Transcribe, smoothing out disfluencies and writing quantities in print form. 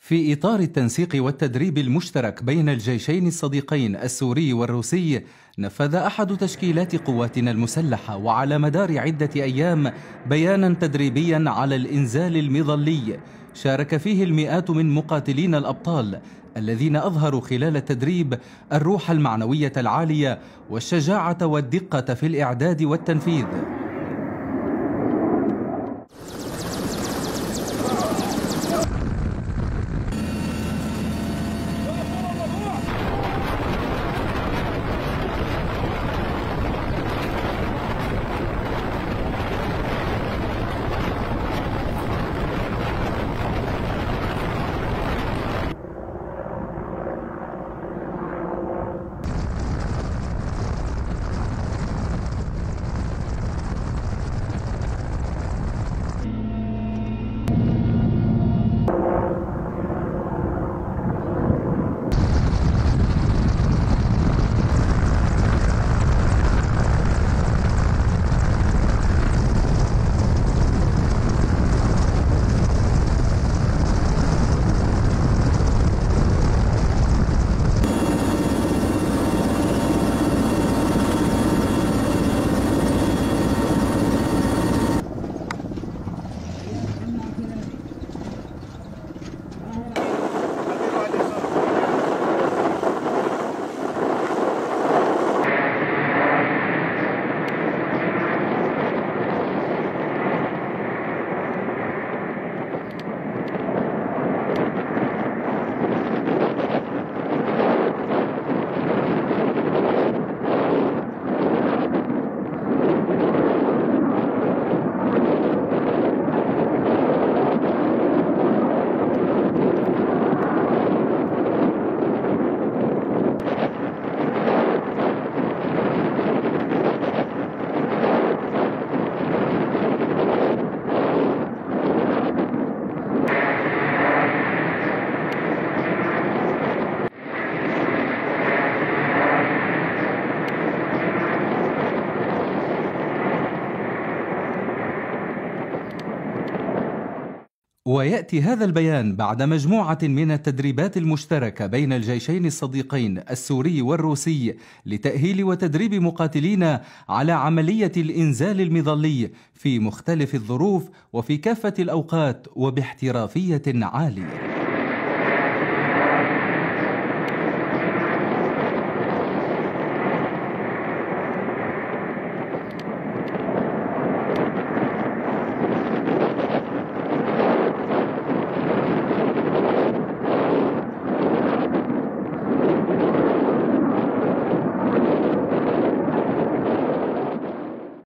في إطار التنسيق والتدريب المشترك بين الجيشين الصديقين السوري والروسي، نفذ أحد تشكيلات قواتنا المسلحة وعلى مدار عدة أيام بيانا تدريبيا على الإنزال المظلي، شارك فيه المئات من مقاتلين الأبطال الذين أظهروا خلال التدريب الروح المعنوية العالية والشجاعة والدقة في الإعداد والتنفيذ. ويأتي هذا البيان بعد مجموعة من التدريبات المشتركة بين الجيشين الصديقين السوري والروسي لتأهيل وتدريب مقاتلين على عملية الإنزال المظلي في مختلف الظروف وفي كافة الأوقات وباحترافية عالية.